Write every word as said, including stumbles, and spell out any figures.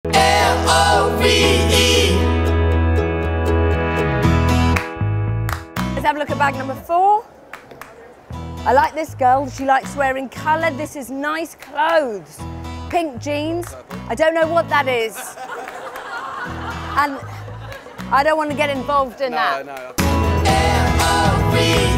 L O V E. Let's have a look at bag number four. I like this girl. She likes wearing colour. This is nice clothes. Pink jeans. I don't know what that is. And I don't want to get involved in no, that. No. L O V E.